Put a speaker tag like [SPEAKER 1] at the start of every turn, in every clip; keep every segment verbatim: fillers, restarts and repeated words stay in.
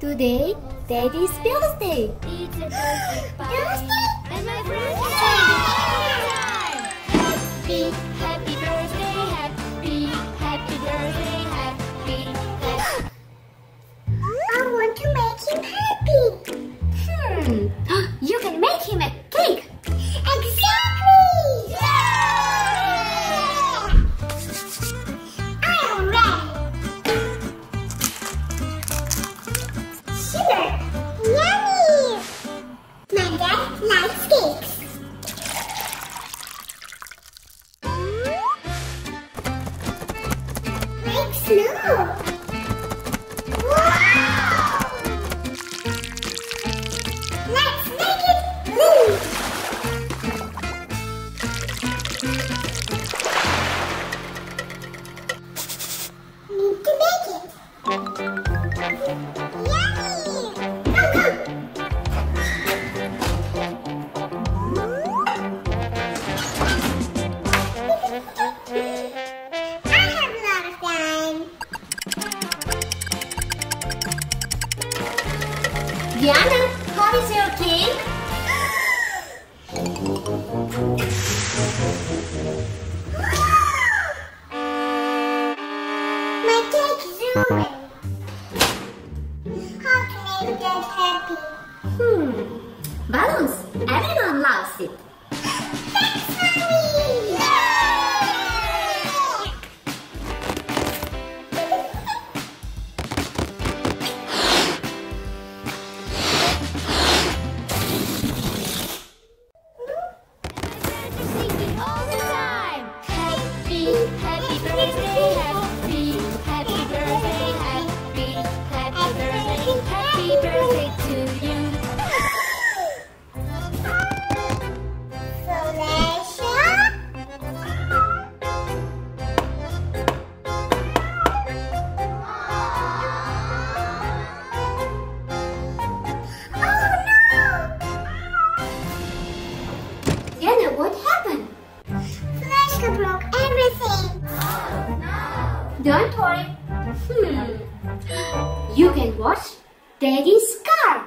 [SPEAKER 1] Today, Daddy's birthday.
[SPEAKER 2] It's a birthday party,
[SPEAKER 1] Birthday?
[SPEAKER 2] and my friends are singing all the time. Happy, happy birthday, happy, happy birthday, happy, happy.
[SPEAKER 1] I want to make him happy. Hmm. You can make him a cake. Exactly. Yeah! I am ready. Sugar. Yummy. My dad likes cakes. Like snow. Wow! Let's make it blue. Need to bake it. Yummy! Go, go! I have a lot of time. Diana, how is your cake? My cake is ruined. How can I get happy? Hmm. Balloons. Everyone loves it. Thanks, Mommy! Yay!
[SPEAKER 2] Singing all the time. Happy, happy birthday, happy, happy birthday, happy, happy birthday, happy birthday to you.
[SPEAKER 1] Diana, what happened? Flashka broke everything.
[SPEAKER 2] Oh no!
[SPEAKER 1] Don't worry. Hmm. You can watch Daddy's car.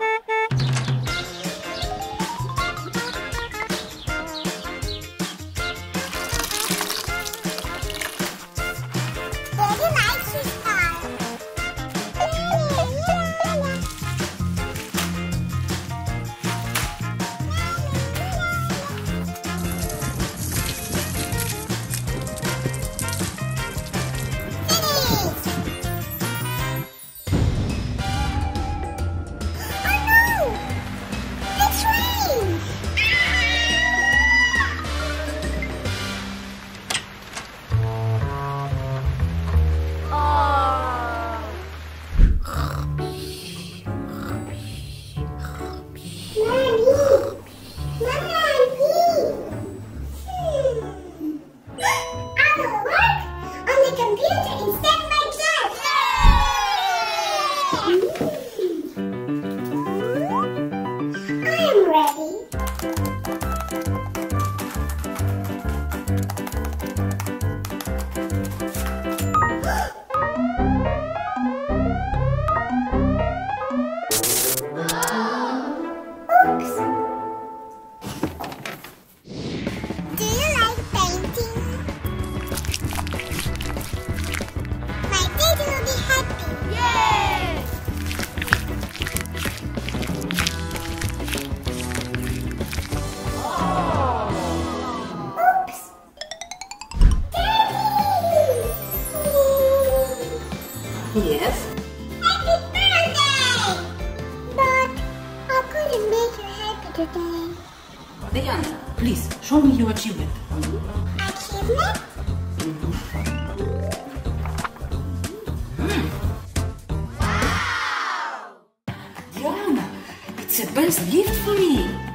[SPEAKER 1] Daddy likes his car.
[SPEAKER 3] Yes?
[SPEAKER 1] Happy birthday! But I couldn't make you happy today.
[SPEAKER 3] Diana, please, show me your achievement.
[SPEAKER 1] Achievement?
[SPEAKER 3] Diana, it's the best gift for me.